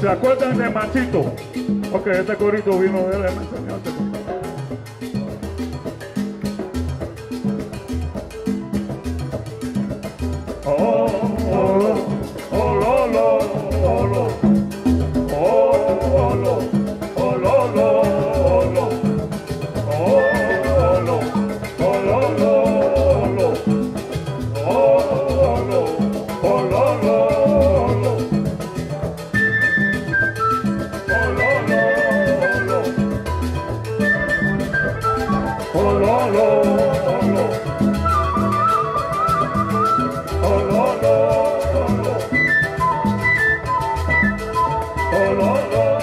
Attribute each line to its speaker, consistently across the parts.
Speaker 1: ¿Se acuerdan de Machito? Ok, este corito vino de él, me enseñó este corito. Oh, oh, oh, oh, lo, lo, oh, lo. Oh, oh, lo, oh, lo, lo, oh, lo. Oh, oh, lo, oh, lo, lo, oh, lo. Oh, lo, oh, lo, lo, oh, lo. Oh, lo, lo, oh, lo. Oh, lo, lo, oh, lo. Oh, lo, lo, oh, lo. Oh, lo, lo, oh, lo.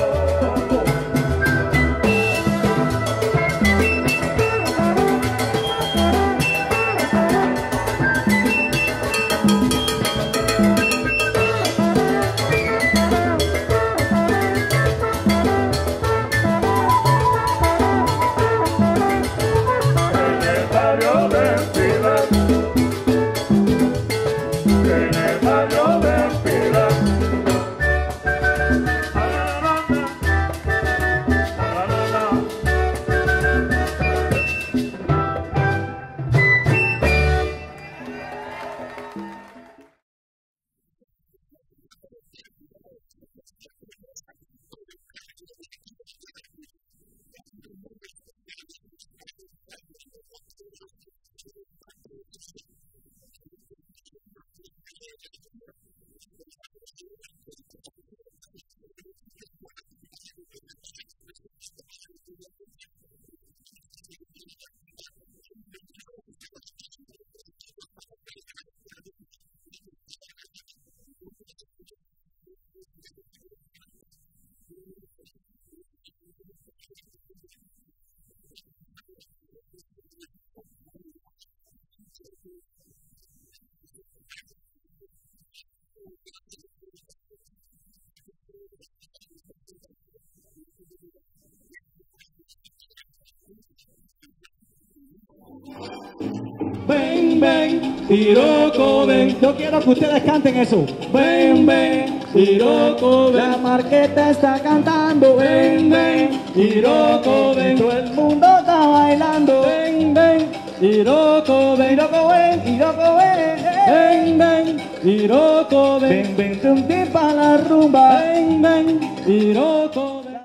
Speaker 1: En el barrio de Pilar, en el barrio de Pilar.
Speaker 2: Ven, ven, Iroko, ven. Yo quiero que ustedes canten eso. Ven, ven, Iroko, ven. La Marqueta está cantando. Ven, ven, Iroko, ven. Todo el mundo está bailando. Ven, ven, Iroko, ven. Iroko, ven, Iroko, ven. Ven, ven, Iroko, ven. Ven, ven, tumbi para la rumba. Ven, ven, Iroko, ven.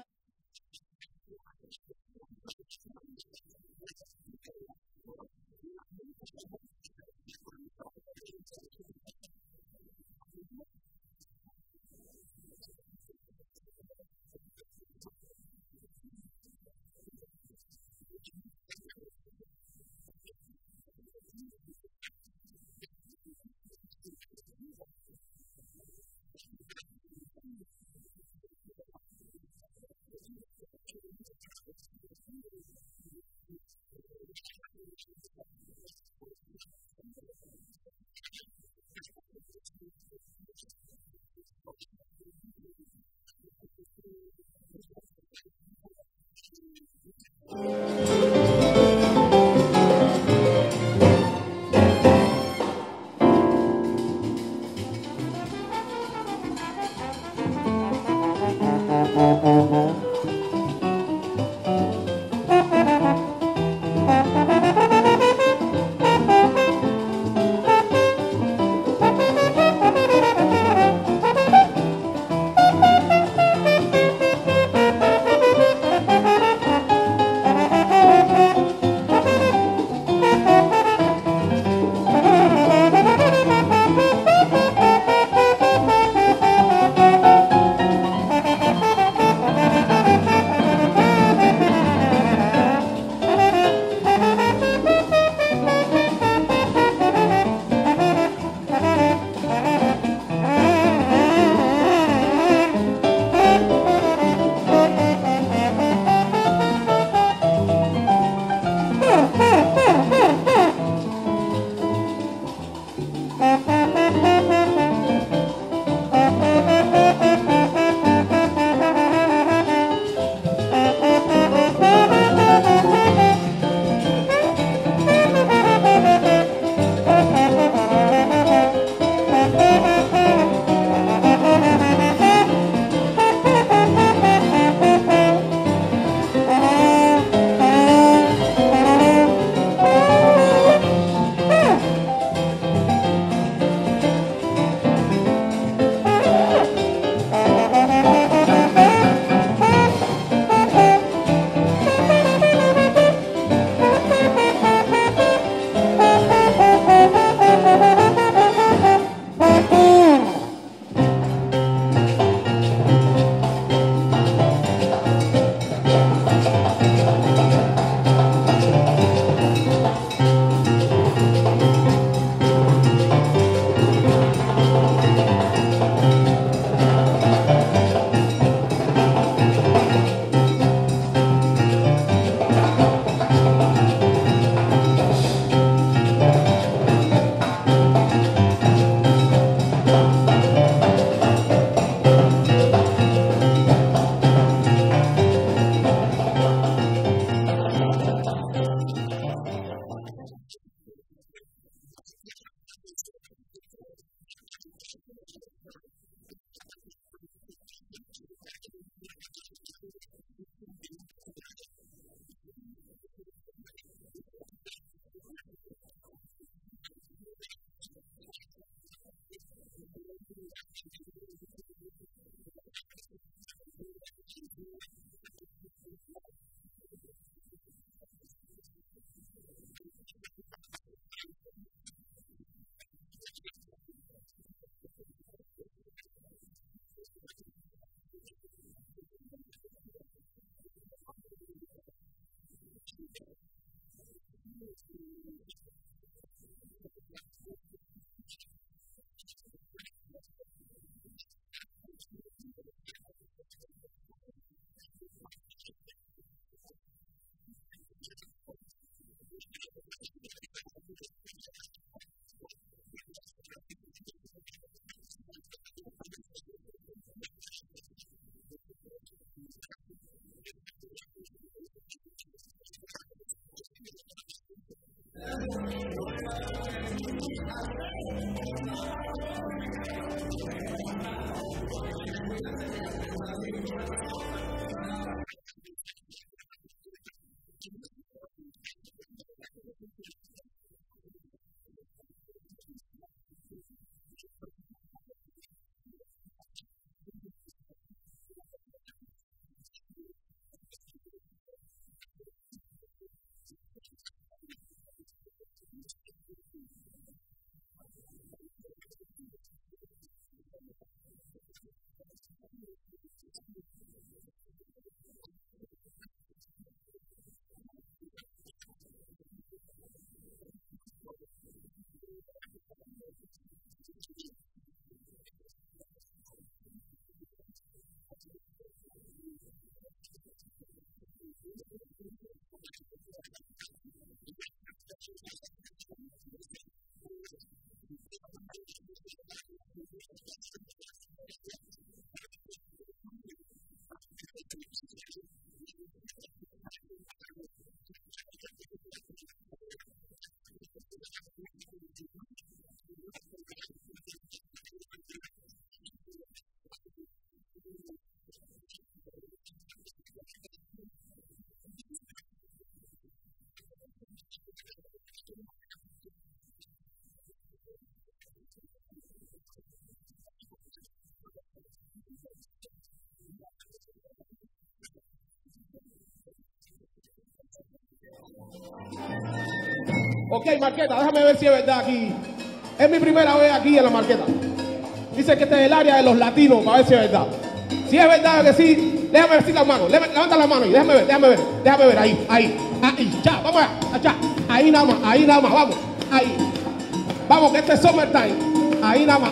Speaker 3: Ok, Marqueta, déjame ver si es verdad aquí. Es mi primera vez aquí en la Marqueta. Dice que este es el área de los latinos, para ver si es verdad. Si es verdad que sí, déjame ver si las manos. Levanta las manos y déjame ver, ahí, ya, vamos allá, ahí nada más, vamos, ahí. Vamos, que este es summertime. Ahí nada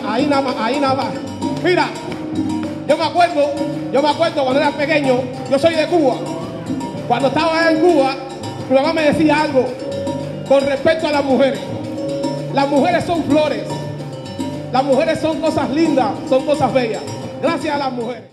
Speaker 3: más. Mira, yo me acuerdo cuando era pequeño, yo soy de Cuba. Cuando estaba en Cuba, mi mamá me decía algo con respecto a las mujeres. Las mujeres son flores. Las mujeres son cosas lindas, son cosas bellas. Gracias a las mujeres.